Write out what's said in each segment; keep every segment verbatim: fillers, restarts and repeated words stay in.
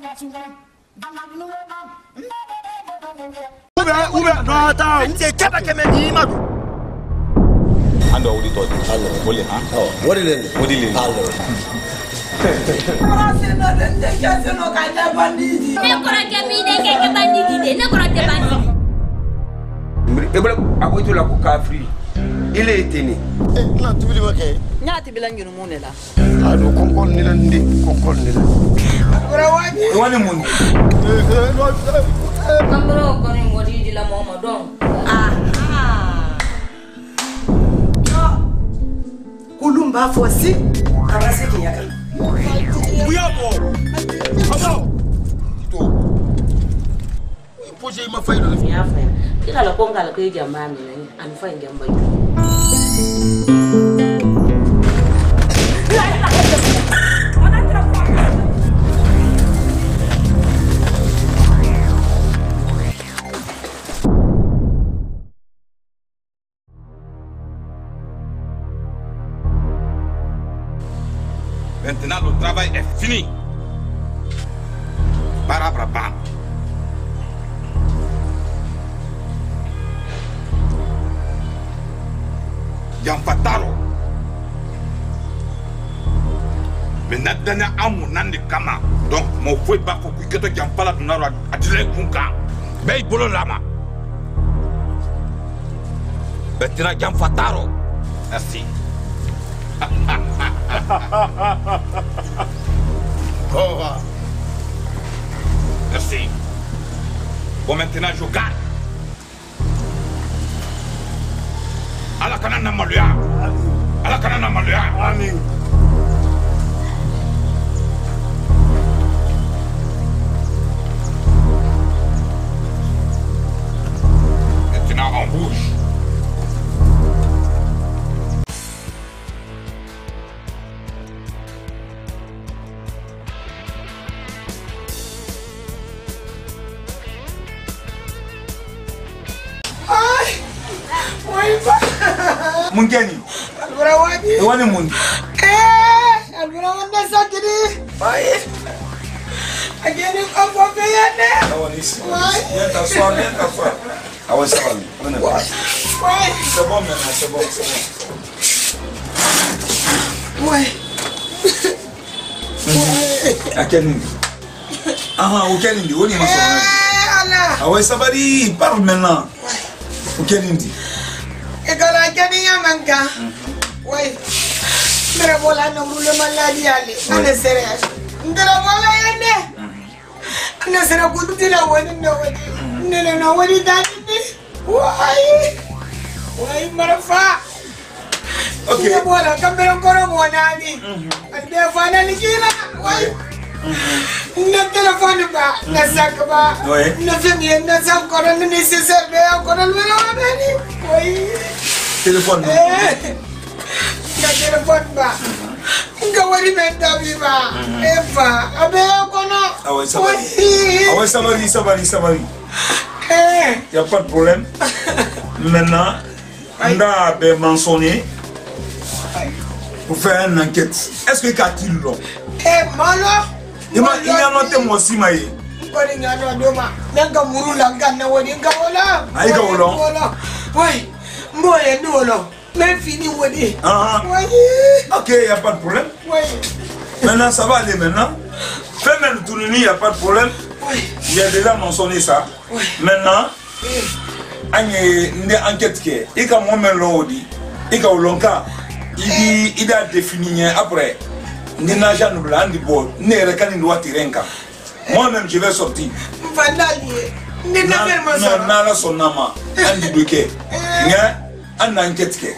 What is it? What is it? Il est éteint. Non, tu veux dire quoi? Nya ti bilangi no monela. Ah, no konkol ni la ndi, konkol ni la. Wani wani mun. Kambro ko ni ngodi di la momo don. Ah ah. Yo. Kulumba fosi. Karase ki yakal. Buyabo. Abo. To. Poje ma fay do. Ya fay. Kila la konga la ko jamani nani an fay ngamba. Maintenant, le travail est fini. Barabrabam. Yamfataro. Maintenant, dernier amour n'a de kama. Donc, mon fouet pas pour que tu aies pas la donner à dire kunka. Mais bolo lama. Maintenant, Yamfataro. Merci. Oh. Merci. Bon, maintenant, je garde. À la canane Maluya. À la canane Maluya. Amen. Maintenant, on bouge. Mungeni. Albura wani. Wani mun. Eh, albura wanda sakini. Bai. Ageni kafa peyane. Awani. Yenta swa, yenta swa. Awa sawa. Wani ba. Bai. C'est bon maintenant, c'est bon, c'est bon. Ouais. Akeni. Ah, Okenindi, woni maso. Eh, Allah. Awa sabari, parle maintenant. Okenindi. Ekala ageni yamanka. Ouais. Mera bola no mulo maladi ali. Ana sere. Ndara bola yende. Ana sere kudutila wani no wani. Nene no wani dani. Wai. Wai marafa. Okay. Ina bola kambera ngoro mwanani. Ande fana likira. Wai. Na telefone ba, na sac ba. Ouais. Na famille, na sac corps nécessaire be corps le bani. Oui. Téléphone. Eh. Na téléphone ba. Nga wari menda biba. Eva, abe kono. Ah ouais, sabari. Ah ouais, sabari, sabari, sabari. Eh. Y a pas de problème. Maintenant, on a bien mentionné pour faire une enquête. Est-ce que Katil là? Eh, malo. Il m'a il a noté moi aussi maï. Kori ngano doma. Nanga murula ngana wodi ngawala. Aïe gawolo. Ouais. Mboye ndolo. Mais fini wodi. Ah. Ouais. Ok, il n'y a pas de problème. Ouais. Maintenant, ça va aller maintenant. Fais même le tourner, il n'y a pas de problème. Ouais. Il y a déjà mentionné ça. Ouais. Maintenant, il y a une enquête qui est. Il y a un moment l'odi. Il y a un longa. Il a défini après. Il y a un agent blanc du bord. Il y a un tirenka. Moi-même, je vais sortir. Vandalier. Ne n'a pas Non, non, non, son nom. Andy Duque. Il y a une enquête qui est.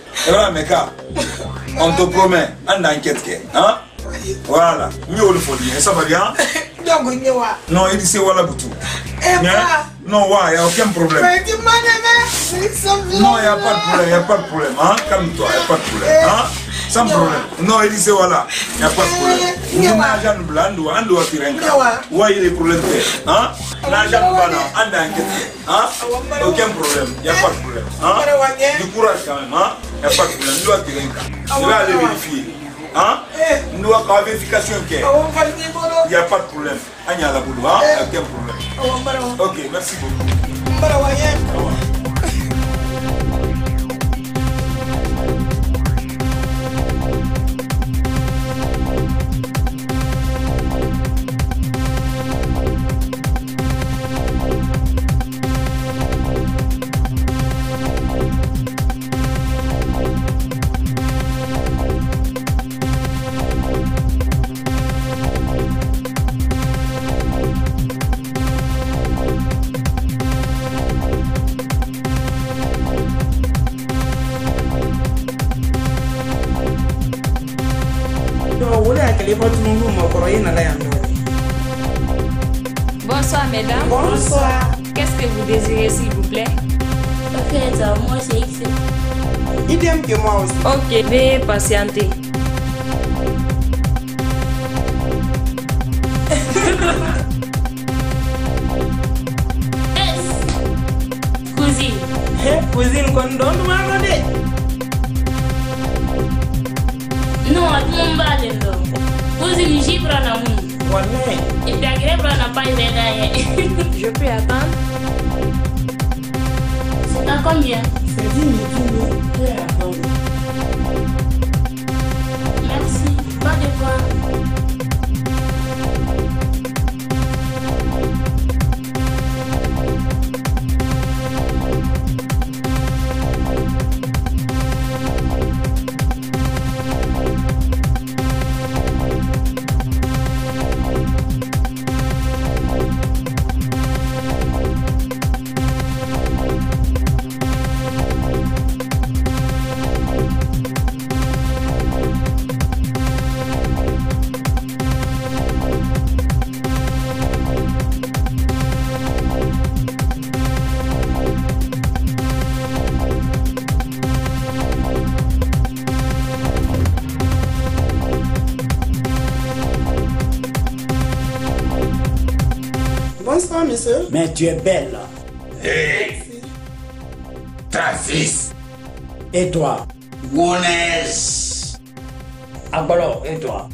On te promet, une enquête qui est. Hein? Voilà. Mieux le faut dire. Ça va bien? Non, il dit c'est voilà Boutou. Non, il n'y a aucun problème. Non, il n'y a pas de problème, il n'y a pas de problème. Hein? Calme-toi, il n'y a pas de problème. Hein? Sans problème. Non, il dit c'est voilà. Il n'y a pas de problème. Il y a un agent blanc, un doigt qui rentre. Ouais, il est problème. Hein? L'agent blanc, un enquête. Hein? Aucun problème, il n'y a pas de problème. Hein? Du courage quand même. Hein? Il n'y a pas de problème. Il doit tirer. Je vais aller vérifier. Hein? Nous avons une vérification. Il n'y a pas de problème. Il n'y a pas de problème. Ok, merci beaucoup. Bonsoir mesdames. Bonsoir. Qu'est-ce que vous désirez s'il vous plaît? Ok, moi c'est X. Idem que moi aussi. Ok, veuillez patienter. Cousine. Cousine, qu'on donne ma monnaie. Non, mon balai. Cousine, j'y prends la moue. Ouais. Et puis agré prend la paille de Je peux attendre? C'est à combien? C'est dix mille, dix mille. Je vais attendre. Merci. Pas de quoi. Bonsoir, monsieur. Mais tu es belle. Hey! Travis! Et toi? Wonnes! Agolo, et toi?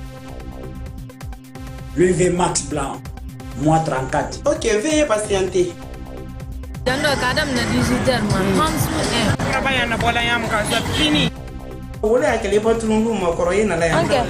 Lui V Max blanc, moi trente-quatre. Ok, veuillez patienter. Dans le cadre de digital, moi, Travaille na bola yam ka sa fini. Wala akele patulungu mo koroye na la yam. Ok.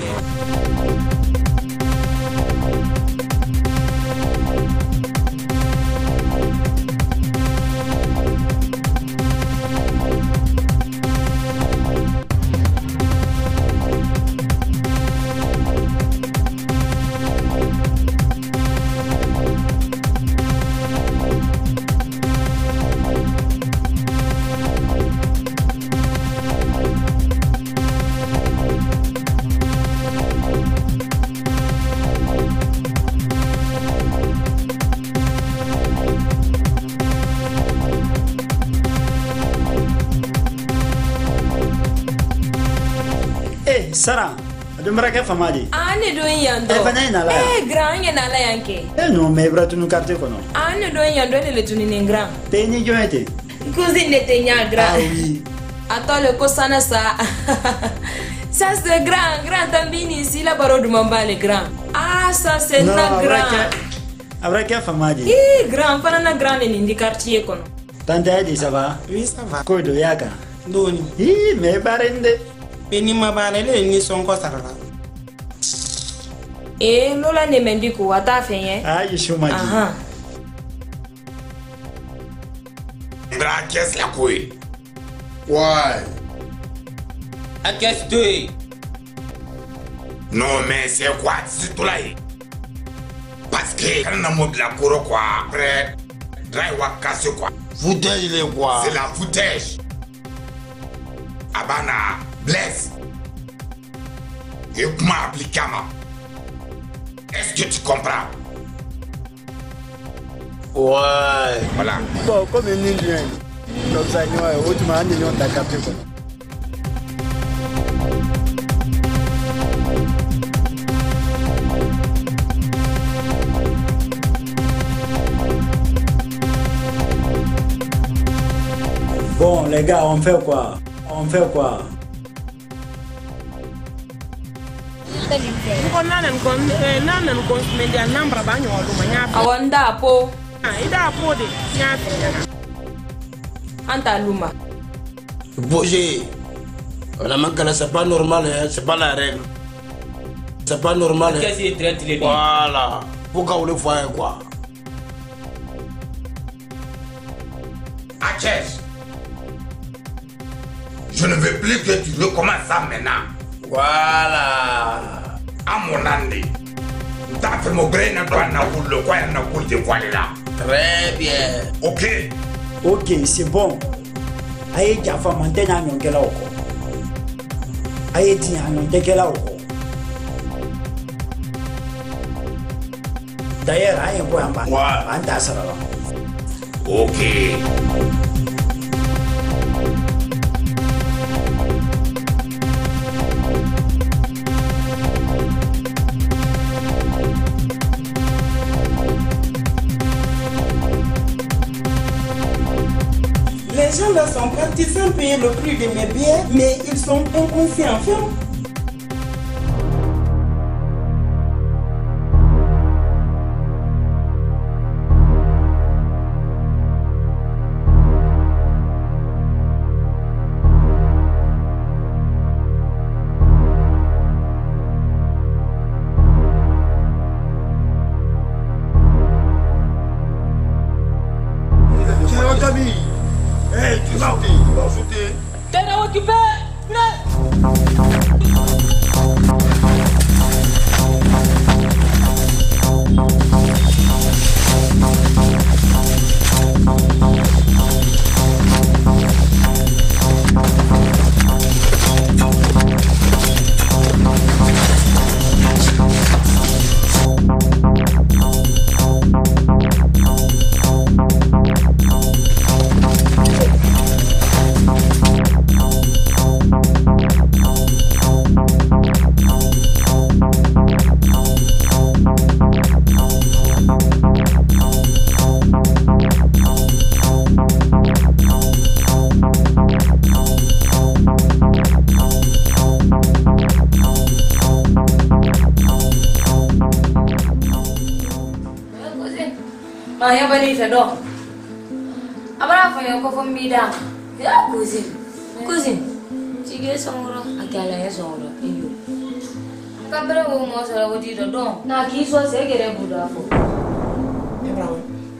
Sarah, tu me racontes famille. Ah, ne doit y aller. Eh, venez là. Eh, grand, y en a là yanké. Eh non, mais bras tu nous cartes comment? Ah, ne doit y aller le tunin grand. T'es ni jointe. Cousine de Tenya grand. Ah oui. Attends le cosana ça. Ça c'est grand, grand tambini ici la baro du mamba le grand. Ah, ça c'est non, na grand. Après quelle famille? Eh, grand, pas na grand ni ndi quartier kono. Tante Adi, ça va? Oui, ça va. Quoi de yaka? Doni. Hi, mais barende. Beni mabalele ni sonko sarala. Eh, lola ne mendiko wata fenye. Ah, je suis maji. Aha. Bra, qu'est-ce la couille? Ouais. À qu'est-ce que? Non, mais c'est quoi? C'est tout là. Parce que quand on a mot de la cour, quoi, après, drive wa casse quoi. Foutage, il est quoi? C'est la foutage. Abana, blesse. Et comment appliquer ma? Est-ce que tu comprends? Ouais. Voilà. Bon, comme un Indien. Donc ça, nous, autrement, nous avons capté. Bon, les gars, on fait quoi? On fait quoi? Awanda po. Anta luma. Bouger. La mancala, c'est pas normal, hein? C'est pas la règle. C'est pas normal. Hein? Voilà. Pourquoi vous le voyez quoi? Achèche. Je ne veux plus que tu recommences ça maintenant. Voilà. À mon andi. T'as fait mon grain à toi, n'a pas le coin, n'a pas de quoi là. Très bien. Ok. Ok, c'est bon. Aïe, tu as fait monter dans mon cœur. Aïe, tu as monté là. D'ailleurs, aïe, quoi, en bas. Ouais. En tasse là. Ok. Les gens là sont partis sans payer le prix de mes billets, mais ils sont inconscients. Hey, tu vas sauter, tu vas sauter. T'es occupé. Ayah bani sedok. Apa apa yang kau pembida? Ya cousin, cousin. Ciga songro, akala ya songro. Iyo. Kamera wo mo sala wo di do. Na kiswa se gere buda fo. Ibrahim.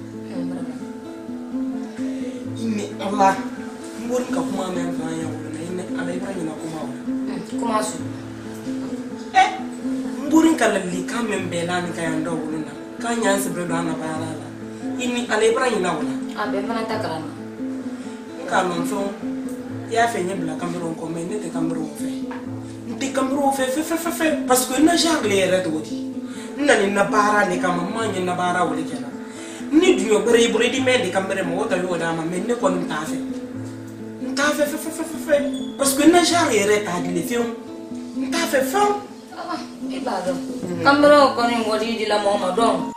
Ini Allah. Mbori ka kuma men fa ya wo na ini ala Ibrahim na kuma wo. Kuma su. Eh, mbori ka lalli ka men be na ni ka ya ndo wo na. Ka nya se bre do na ba la. Ini ala Ibrahim na wo na. Abe mana takarana. Ka non so. Ya fe nye bla kamero ko men ne te kamero fe. Nti kamero fe fe fe fe parce que na jar le red wodi. Nani na bara ne ka mamma nye na bara wodi kala. Ni dunyo bere bere di men de kamere mo wota yo da ma men ne ko nta fe. Nta fe fe fe fe fe parce que na jar le red ta di le film. Nta fe fe. Ah, ibado. Kamero ko ni wodi di la mama don.